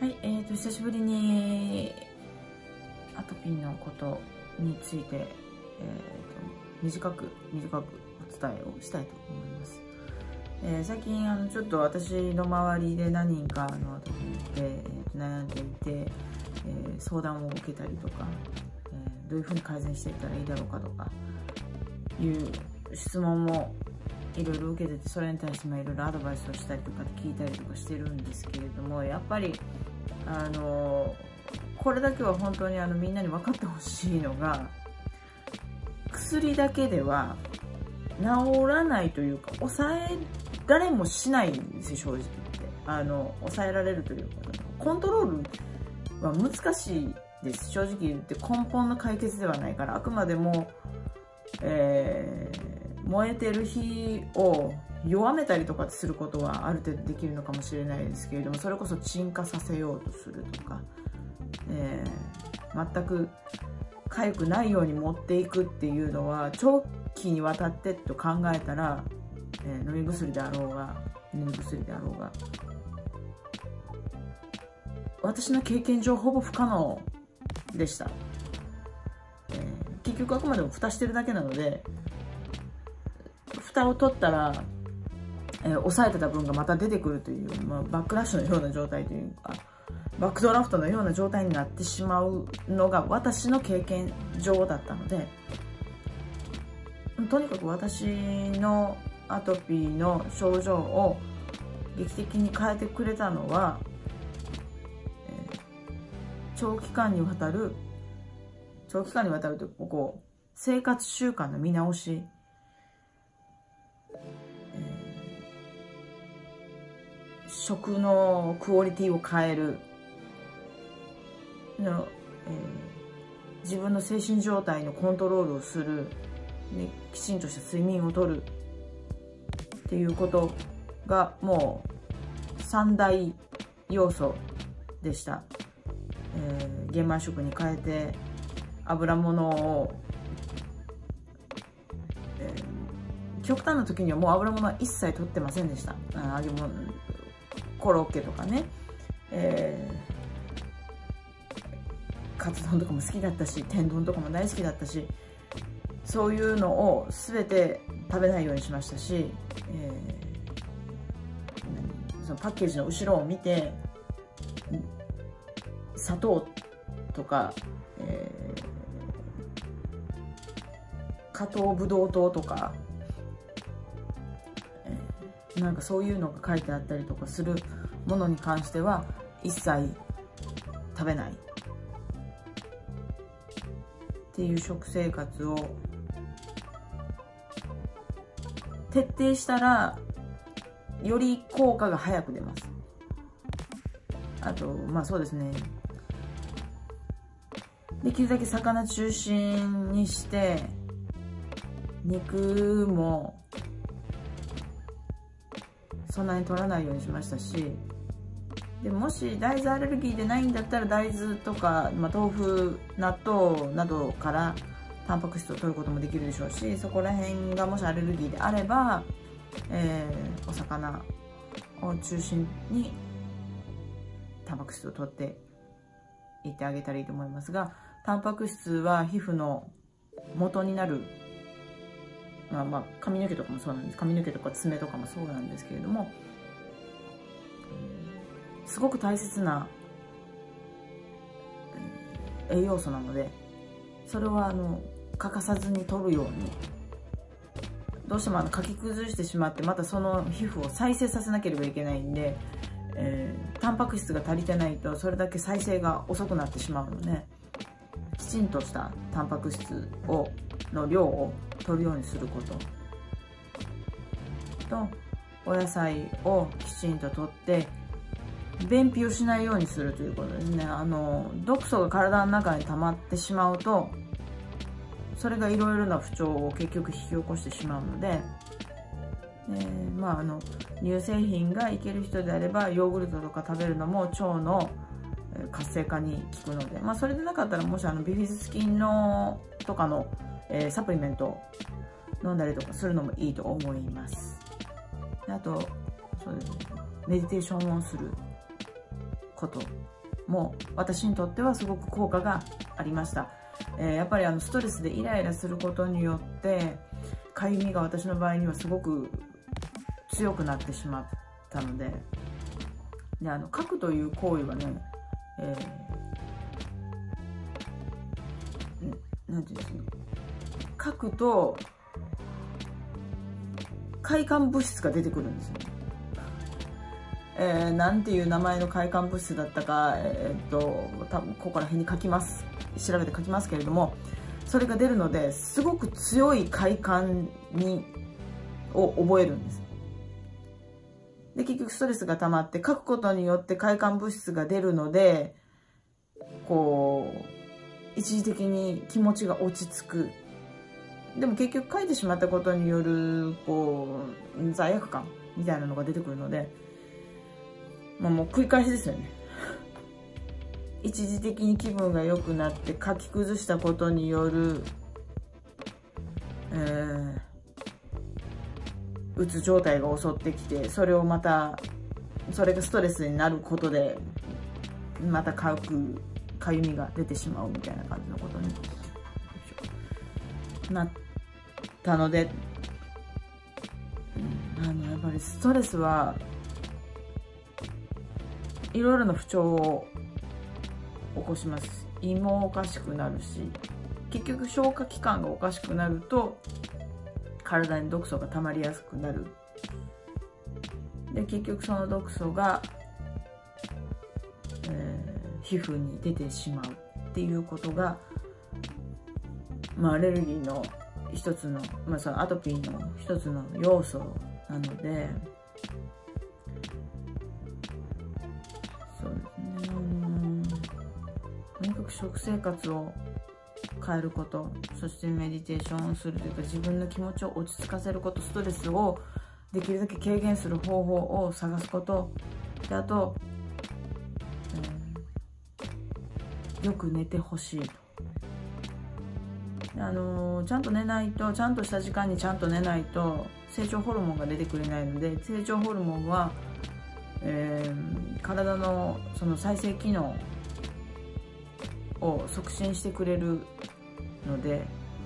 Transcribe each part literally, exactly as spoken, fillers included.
はい、えーと、久しぶりにアトピーのことについて、えーと、短く短くお伝えをしたいと思います。えー、最近あのちょっと私の周りで何人かのアトピーで、えーと、悩んでいて、えー、相談を受けたりとか、えー、どういうふうに改善していったらいいだろうかとかいう質問もいろいろ受けてて、それに対していろいろアドバイスをしたりとか聞いたりとかしてるんですけれども、やっぱりあのこれだけは本当にあのみんなに分かってほしいのが、薬だけでは治らないというか抑えられもしないんですよ、正直言って。あの抑えられるというかコントロールは難しいです、正直言って。根本の解決ではないから、あくまでも、えー、燃えてる火を弱めたりとかすることはある程度できるのかもしれないですけれども、それこそ鎮火させようとするとか、えー、全く痒くないように持っていくっていうのは長期にわたってと考えたら、えー、飲み薬であろうが飲み薬であろうが私の経験上ほぼ不可能でした。えー、結局あくまでも蓋してるだけなので、蓋を取ったら、えー、抑えてた分がまた出てくるという、まあ、バックラッシュのような状態というか、バックドラフトのような状態になってしまうのが私の経験上だったので、とにかく私のアトピーの症状を劇的に変えてくれたのは、えー、長期間にわたる長期間にわたるというか、こう生活習慣の見直し、食のクオリティを変えるの、えー、自分の精神状態のコントロールをする、ね、きちんとした睡眠をとるっていうことがもう三大要素でした。えー、玄米食に変えて油物を、えー、極端な時にはもう油物は一切取ってませんでした。揚げ物、コロッケとかね、えー、カツ丼とかも好きだったし、天丼とかも大好きだったし、そういうのを全て食べないようにしましたし、えー、そのパッケージの後ろを見て砂糖とか、えー、加糖ブドウ糖とか、えー、なんかそういうのが書いてあったりとかするものに関しては一切食べないっていう食生活を徹底したら、より効果が早く出ます。あとまあそうですね、できるだけ魚中心にして肉もそんなに取らないようにしましたし、でもし大豆アレルギーでないんだったら大豆とか、まあ、豆腐、納豆などからタンパク質を取ることもできるでしょうし、そこら辺がもしアレルギーであれば、えー、お魚を中心にタンパク質を取っていってあげたらいいと思いますが、タンパク質は皮膚の元になる、まあ、まあ髪の毛とかもそうなんです、髪の毛とか爪とかもそうなんですけれども、すごく大切な栄養素なので、それはあの欠かさずに取るように。どうしてもあの書き崩してしまってまたその皮膚を再生させなければいけないんで、えー、タンパク質が足りてないとそれだけ再生が遅くなってしまうので、きちんとしたタンパク質をの量を取るようにすることと、お野菜をきちんと取って便秘をしないようにするということですね。あの毒素が体の中に溜まってしまうと、それがいろいろな不調を結局引き起こしてしまうので、えー、まああの乳製品がいける人であればヨーグルトとか食べるのも腸の活性化に効くので、まあ、それでなかったらもしあのビフィズス菌のとかの、えー、サプリメントを飲んだりとかするのもいいと思います。あとそうですね、メディテーションをすることも私にとってはすごく効果がありました。えー、やっぱりあのストレスでイライラすることによってかゆみが私の場合にはすごく強くなってしまったので、であの書くという行為はね、えー、なんていうんですか、書くと快感物質が出てくるんですよね。えー、なんていう名前の快感物質だったか、えー、っと多分ここら辺に書きます、調べて書きますけれども、それが出るのですごく強い快感にを覚えるんです。で結局ストレスが溜まって書くことによって快感物質が出るので、こう一時的に気持ちが落ち着く。でも結局書いてしまったことによるこう罪悪感みたいなのが出てくるので、まあ、もう繰り返しですよね。一時的に気分が良くなって書き崩したことによる、えー、うつ状態が襲ってきて、それをまたそれがストレスになることでまたかくかゆみが出てしまうみたいな感じのことになったので、うん、あのやっぱりストレスはいろいろな不調を起こします。胃もおかしくなるし、結局消化器官がおかしくなると体に毒素が溜まりやすくなる。で結局その毒素が、えー、皮膚に出てしまうっていうことが、まあ、アレルギーの一つの、まあ、そのアトピーの一つの要素なので、そうですね、とにかく食生活を変えること、そしてメディテーションをするというか、自分の気持ちを落ち着かせること、ストレスをできるだけ軽減する方法を探すこと、であと、えー、よく寝てほしいと。あのー、ちゃんと寝ないと、ちゃんとした時間にちゃんと寝ないと成長ホルモンが出てくれないので、成長ホルモンは、えー、体のその再生機能を促進してくれるので、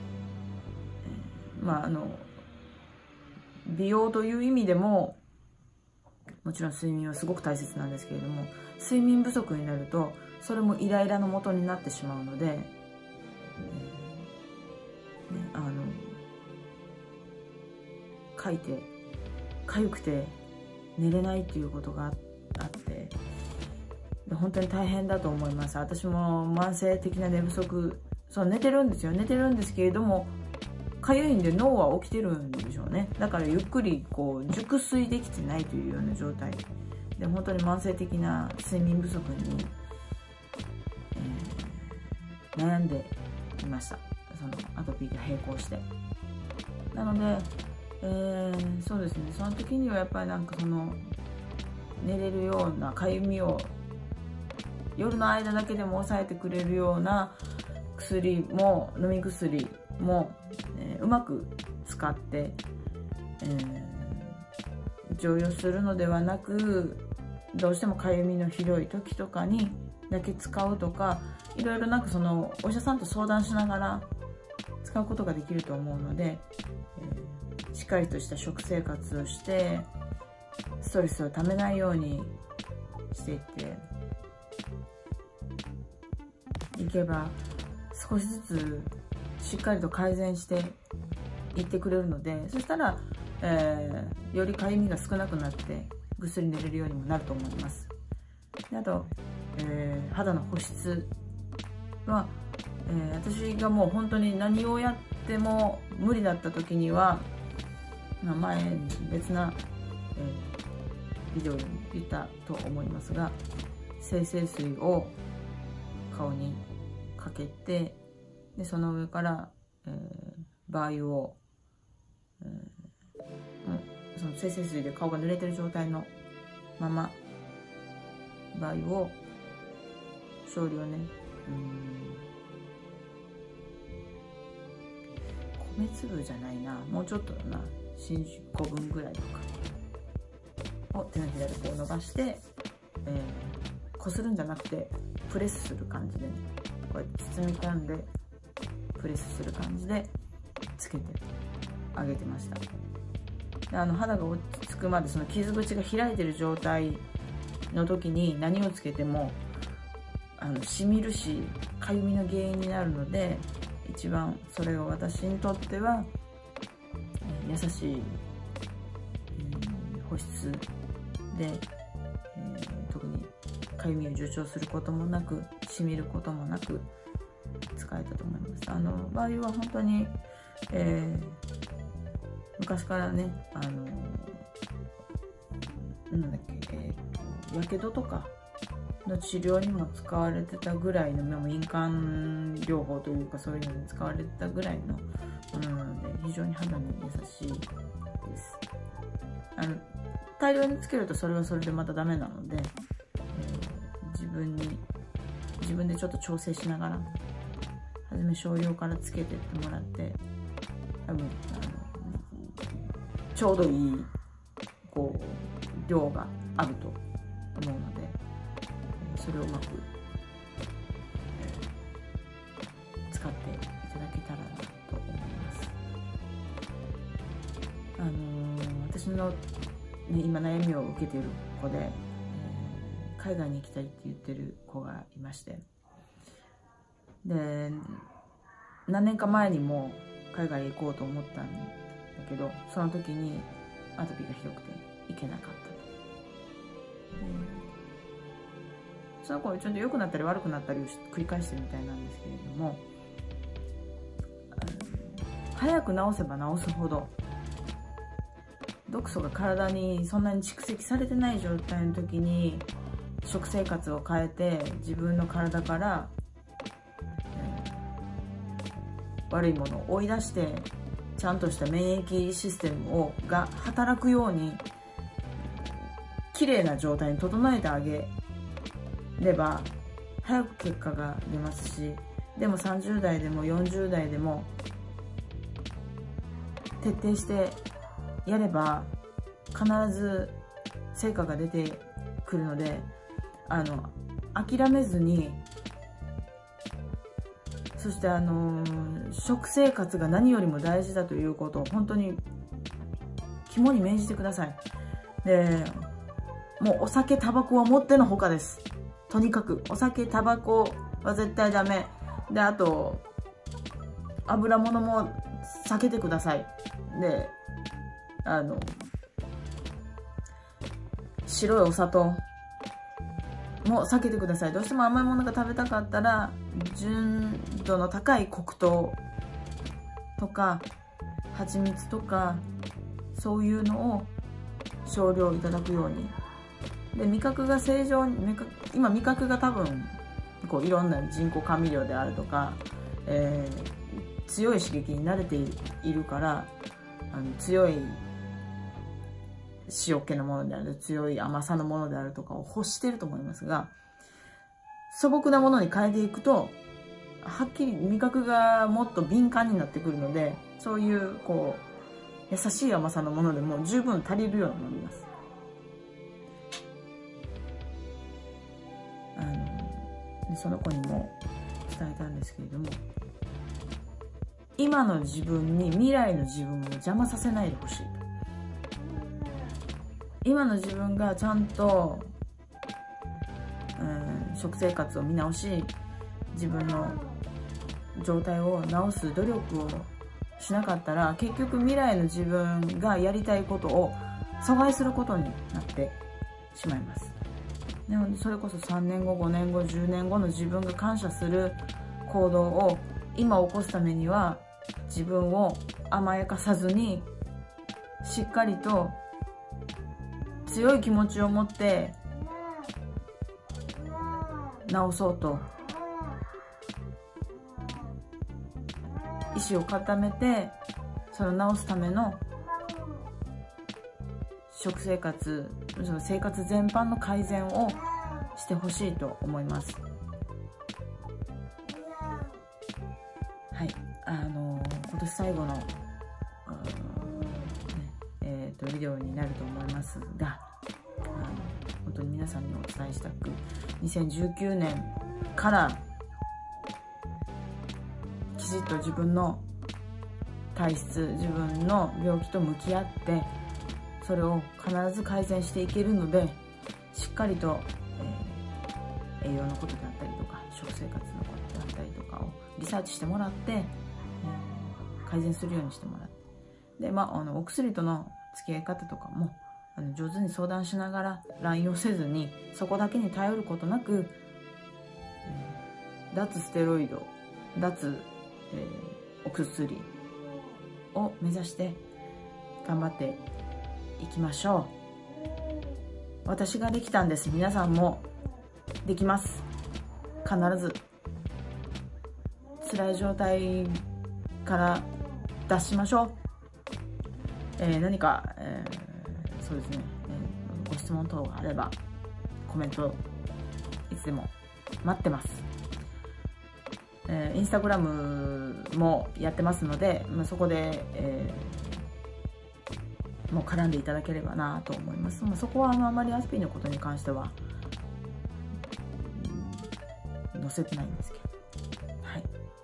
えー、まああの美容という意味でももちろん睡眠はすごく大切なんですけれども、睡眠不足になるとそれもイライラの元になってしまうので、ね、あのかいてかゆくて寝れないっていうことがあって本当に大変だと思います。私も慢性的な寝不足、そう寝てるんですよ寝てるんですけれども、かゆいんで脳は起きてるんでしょうね。だからゆっくりこう熟睡できてないというような状態で、本当に慢性的な睡眠不足に、えー、悩んでいました。そのアトピーと並行して。なので、えー、そうですね、その時にはやっぱりなんかその寝れるようなかゆみを夜の間だけでも抑えてくれるような薬も飲み薬も、えー、うまく使って、えー、常用するのではなく、どうしてもかゆみのひどい時とかにだけ使うとか、いろいろなんかそのお医者さんと相談しながら使うことができると思うので、えー、しっかりとした食生活をしてストレスをためないようにしていっていけば、少しずつしっかりと改善していってくれるので、そしたら、えー、よりかゆみが少なくなってぐっすり寝れるようにもなると思います。であと、えー、肌の保湿は、えー、私がもう本当に何をやっても無理だった時には、まあ、前別な、えー、ビデオでも言ったと思いますが、精製水を顔にかけて、でその上から、えー、バー油を、えー、その精製水で顔が濡れてる状態のままバー油を少量ね、うん米粒じゃないな、もうちょっとだな、新酒ごぶんぐらいとかを手のひらでこう伸ばして、えー、 こするんじゃなくてプレスする感じでね、こうやって包み込んでプレスする感じでつけてあげてました。であの肌が落ち着くまで、その傷口が開いてる状態の時に何をつけてもあのしみるしかゆみの原因になるので、一番それが私にとっては、えー、優しい、えー、保湿で、えー、特にかゆみを助長することもなく、しみることもなく使えたと思います。あの場合は本当に、えー、昔からね、あのなんだっけ、えーと、やけどとかの治療にも使われてたぐらいの、民間療法というかそういうのに使われてたぐらいのものなので、非常に肌に優しいです。あの大量につけるとそれはそれでまたダメなので、えー、自分に自分でちょっと調整しながら、はじめ少量からつけてってもらって、多分あのちょうどいいこう量があると思うので、それをうまく、えー、使っていただけたらなと思います。あのー、私の、ね、今悩みを受けている子で、えー、海外に行きたいって言ってる子がいまして、で何年か前にも海外へ行こうと思ったんだけど、その時にアトピーがひどくて行けなかったと。その子はちょっと良くなったり悪くなったりを繰り返してるみたいなんですけれども、早く治せば治すほど毒素が体にそんなに蓄積されてない状態の時に食生活を変えて自分の体から、えー、悪いものを追い出して、ちゃんとした免疫システムをが働くように綺麗な状態に整えてあげれば早く結果が出ますし、でもさんじゅう代でもよんじゅう代でも徹底してやれば必ず成果が出てくるので、あの諦めずに、そしてあの食生活が何よりも大事だということを本当に肝に銘じてください。でもうお酒タバコはもってのほかです。とにかくお酒タバコは絶対ダメで、あと油物も避けてください。であの白いお砂糖も避けてください。どうしても甘いものが食べたかったら純度の高い黒糖とか蜂蜜とかそういうのを少量いただくように。で味覚が正常に、味覚今味覚が多分こういろんな人工甘味料であるとか、えー、強い刺激に慣れているから、あの強い塩気のものである、強い甘さのものであるとかを欲していると思いますが、素朴なものに変えていくとはっきり味覚がもっと敏感になってくるので、そういうこう優しい甘さのものでも十分足りるようになります。あのその子にも伝えたんですけれども、今の自分に未来の自分を邪魔させないでほしいと。今の自分がちゃんと、うん、食生活を見直し、自分の状態を直す努力をしなかったら、結局未来の自分がやりたいことを阻害することになってしまいます。なのでそれこそさんねんご、ごねんご、じゅうねんごの自分が感謝する行動を今起こすためには、自分を甘やかさずにしっかりと強い気持ちを持って直そうと意志を固めて、その直すための食生活、その生活全般の改善をしてほしいと思います。はい、あの今年最後の、ねえー、とビデオになると思いますが、あの本当に皆さんにお伝えしたく、にせんじゅうきゅうねんからきちっと自分の体質、自分の病気と向き合って、それを必ず改善していけるので、しっかりと、えー、栄養のことであったりとか、食生活のことであったりとかをリサーチしてもらって、えー、改善するようにしてもらって、で、まあ、あのお薬との付き合い方とかもあの上手に相談しながら乱用せずに、そこだけに頼ることなく、えー、脱ステロイド、脱、えー、お薬を目指して頑張っていきましょう。私ができたんです。皆さんもできます。必ず辛い状態から脱しましょう。えー、何か、えー、そうですね、えー、ご質問等があればコメントいつでも待ってます。えー、インスタグラムもやってますので、まあ、そこで、えー、もう絡んでいただければなと思います。まあ、そこはあのあまりアスピンのことに関しては、うん、載せてないんですけど、はい、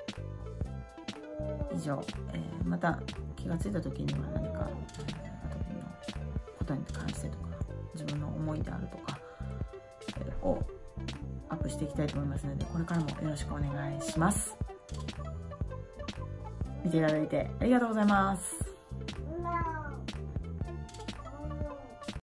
以上、えー、また気がついた時には何かアトピーのことに関してとか、自分の思いであるとか、えー、をアップしていきたいと思いますので、これからもよろしくお願いします。見ていただいてありがとうございます。